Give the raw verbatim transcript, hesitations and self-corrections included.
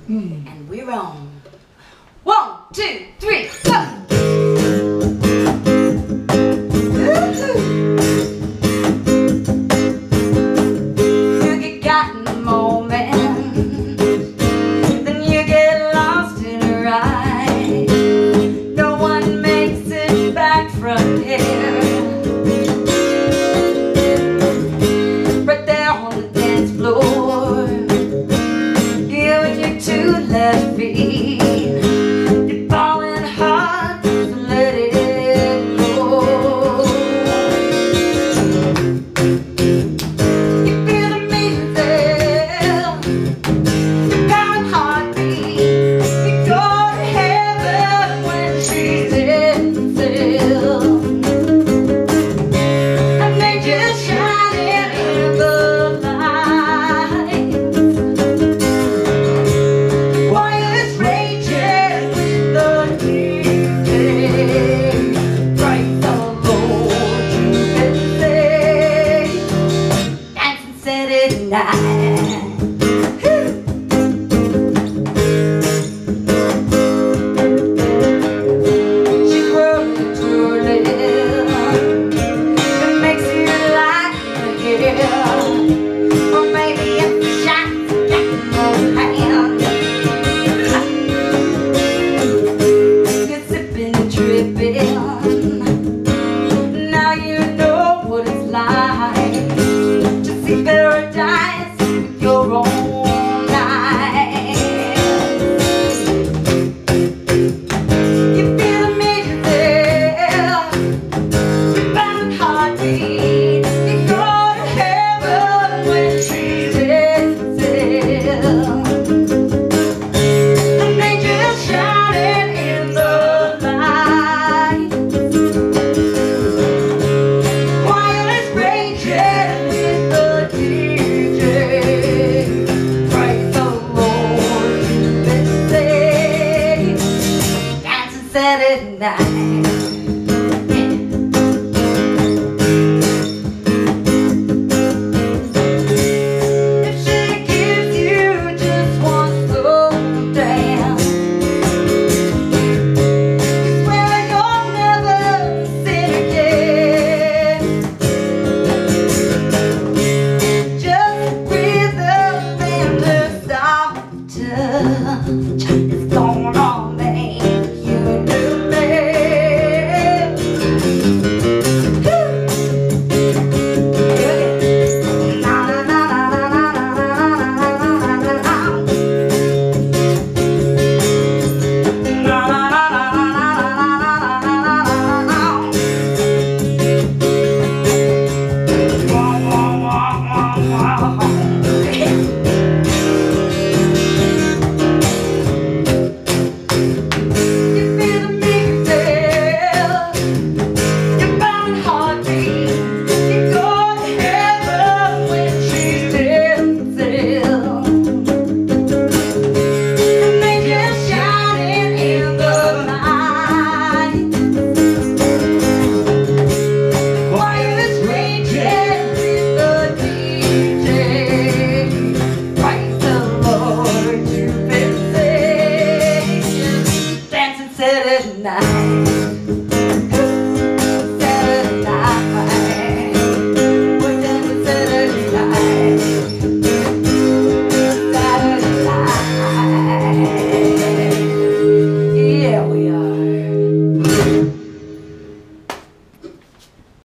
And we're on. One, two, three, go! You get caught in the moment, then you get lost in a ride. No one makes it back from here. Right there on the dance floor, you and your two left feet. You're falling hard, so let it go. You feel the music, you got a heartbeat. You go to heaven when she's dancing, and they just shine in the light. Choir's raging with the D J. Praise the Lord, you can say, dancing Saturday night. She grows to her lips, it makes you like the hair. Or maybe it's the shots got no hand. You're sipping and tripping. Now you know what it's like to see paradise with your own eyes. You feel the music, your bound heartbeat. You go to heaven when she's dancing, and they just shining in the light. Choir is raging with the D J. Praise the Lord, you can say, dancing Saturday night. If she gives you just one slow dance, you swear you'll never sin again. Just breathe the and her doctor.